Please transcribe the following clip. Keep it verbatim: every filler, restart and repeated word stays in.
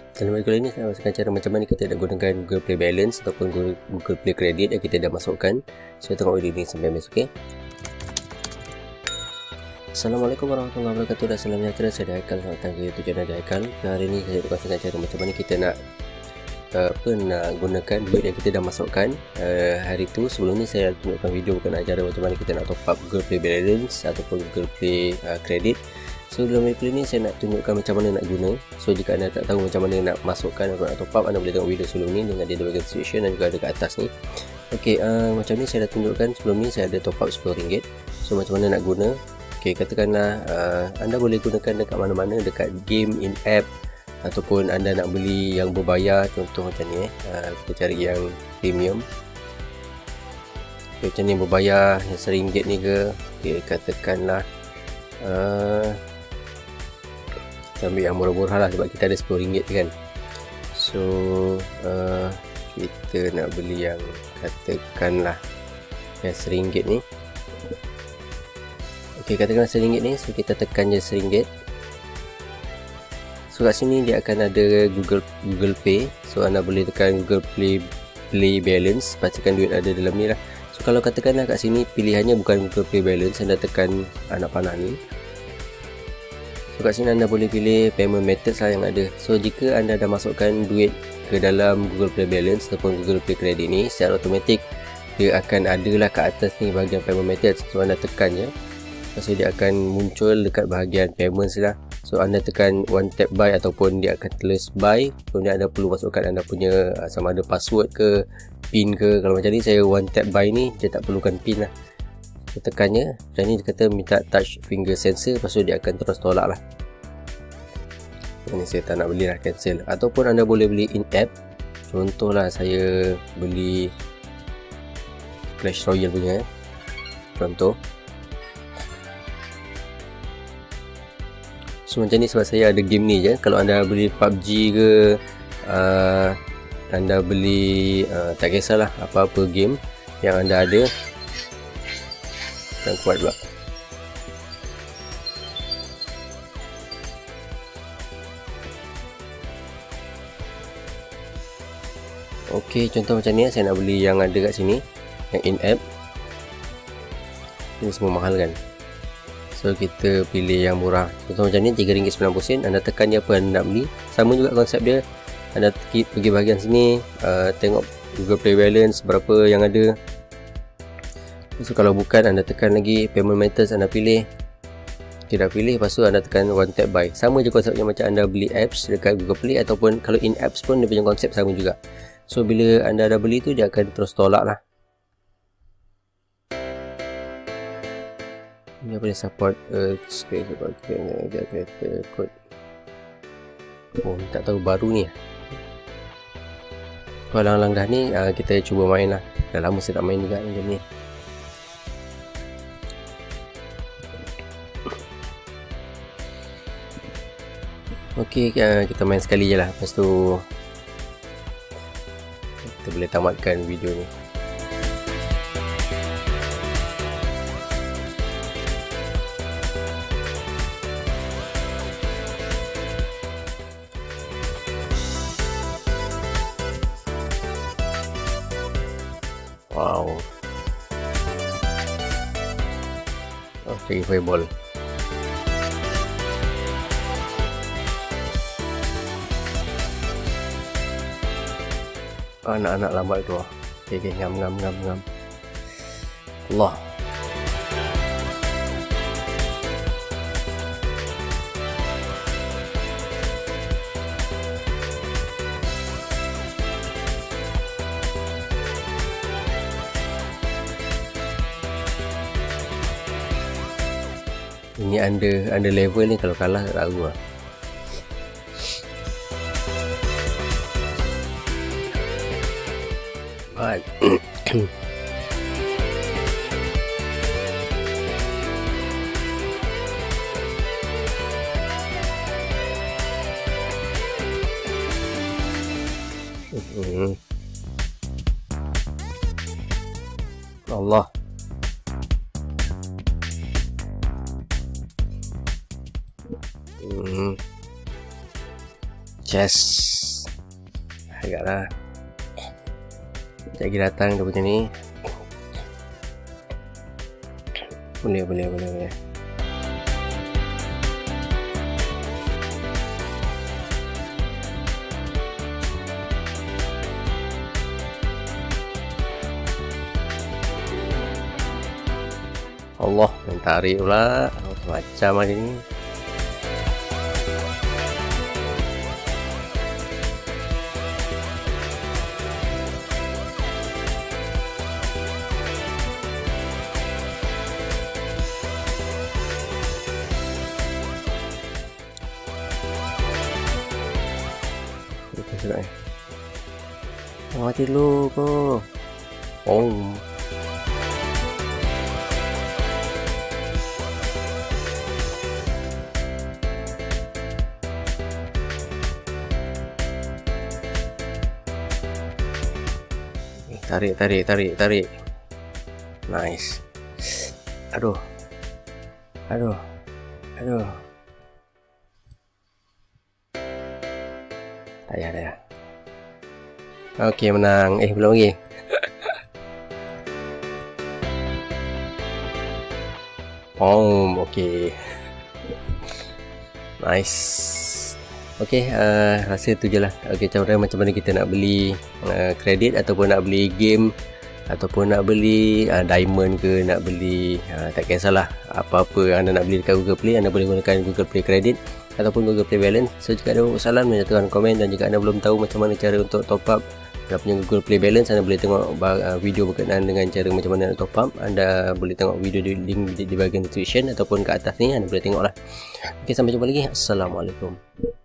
Dalam video kali ini saya masukkan cara macam mana kita nak gunakan Google Play Balance ataupun Google Play Credit yang kita dah masukkan. So tengok video ini sampai habis, okey. Assalamualaikum warahmatullahi wabarakatuh dan salam sejahtera. Saya Haikal, selamat datang ke YouTube channel Haikal. Hari ini saya akan cara macam mana kita nak uh, apa nak gunakan duit yang kita dah masukkan uh, hari tu. Sebelum ni saya tunjukkan video berkenaan cara macam mana kita nak top up Google Play Balance ataupun Google Play uh, Credit. So dalam video ini saya nak tunjukkan macam mana nak guna. So jika anda tak tahu macam mana nak masukkan atau nak top up, anda boleh tengok video sebelum ni dengan dia di bahagian description dan juga ada kat atas ni. Okey, uh, macam ni saya dah tunjukkan sebelum ni. Saya ada top up sepuluh ringgit. So macam mana nak guna? Okey, katakanlah uh, anda boleh gunakan dekat mana-mana, dekat game, in app, ataupun anda nak beli yang berbayar. Contoh macam ni eh. Uh, kita cari yang premium. Okay, macam ni berbayar yang seringgit ni ke. Okey, katakanlah uh, kita ambil yang murah-murah lah sebab kita ada sepuluh ringgit kan. So uh, kita nak beli yang katakanlah yang seringgit ni. Ok, katakanlah seringgit ni. So kita tekan je seringgit. So kat sini dia akan ada Google Google Pay. So anda boleh tekan Google Play Play Balance, pastikan duit ada dalam ni lah. So kalau katakanlah kat sini pilihannya bukan Google Play Balance, anda tekan anak panah ni. So kat sini anda boleh pilih payment methods lah yang ada. So jika anda dah masukkan duit ke dalam Google Play Balance ataupun Google Play Credit ni, secara automatik dia akan ada lah kat atas ni bahagian payment methods. So anda tekan je, lepas tu dia akan muncul dekat bahagian payments lah. So anda tekan one tap buy ataupun dia akan tulis buy. Kemudian anda perlu masukkan anda punya sama ada password ke pin ke. Kalau macam ni saya one tap buy ni, dia tak perlukan pin lah. So tekannya, macam ni dia kata minta touch finger sensor. Lepas tu dia akan terus tolak lah. Ini saya tak nak beli lah, cancel. Ataupun anda boleh beli in app. Contohlah saya beli Clash Royale punya eh. Contoh. So macam ni sebab saya ada game ni je. Kalau anda beli P U B G ke, uh, anda beli uh, tak kisahlah apa-apa game yang anda ada, dan kuat pula. Ok, contoh macam ni saya nak beli yang ada kat sini, yang in app. Ini semua mahal kan. So kita pilih yang murah. Contoh macam ni tiga ringgit sembilan puluh sen. Anda tekan je apa anda nak beli. Sama juga konsep dia. Anda pergi bahagian sini, uh, tengok Google Play Balance berapa yang ada. So kalau bukan, anda tekan lagi payment methods, anda pilih. Tidak pilih, lepas tu anda tekan one tap buy. Sama je konsepnya macam anda beli apps dekat Google Play, ataupun kalau in apps pun dia punya konsep sama juga. So bila anda dah beli tu, dia akan terus tolak lah. Ini apa ni, support uh, support creator code. Oh, tak tahu baru ni. Kalau langkah ni uh, kita cuba main lah. Dah lama saya tak main juga macam ni. Ok, uh, kita main sekali je lah. Lepas tu kita boleh tamatkan video ni. Wow. Oh, cari fireball. Anak-anak lambat tu. Okay, okay, ngam, ngam, ngam, ngam. Allah. Ini under under level ni, kalau kalah tak tahu lah. But Allah. Hmm. chest. Agaklah. Sekejap lagi datang dia punya ni. Boleh, boleh, boleh, boleh. Allah, main tarik pula. Macam hari ni. Sudah eh. Mati dulu kau. Oh. Tarik, tarik, tarik, tarik. Nice. Aduh. Aduh. Aduh. Tak payah, tak payah. Okey, menang. Eh, belum lagi. Boom, okey. Nice. Okey, uh, rasa tu je lah. Okey, cara macam mana kita nak beli uh, kredit ataupun nak beli game ataupun nak beli uh, diamond ke, nak beli uh, tak kisahlah apa-apa anda nak beli dekat Google Play, anda boleh gunakan Google Play Credit ataupun Google Play Balance. So jika ada soalan, nyatakan komen, dan jika anda belum tahu macam mana cara untuk top up anda punya Google Play Balance, anda boleh tengok uh, video berkenaan dengan cara macam mana nak top up. Anda boleh tengok video di link di, di bahagian description ataupun kat atas ni, anda boleh tengok lah. Okey, sampai jumpa lagi. Assalamualaikum.